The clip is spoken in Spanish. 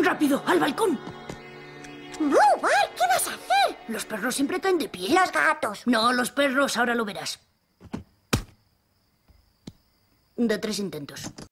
¡Rápido, al balcón! ¡No, Bart! ¿Qué vas a hacer? Los perros siempre caen de pie. Los gatos. No, los perros, ahora lo verás. De 3 intentos.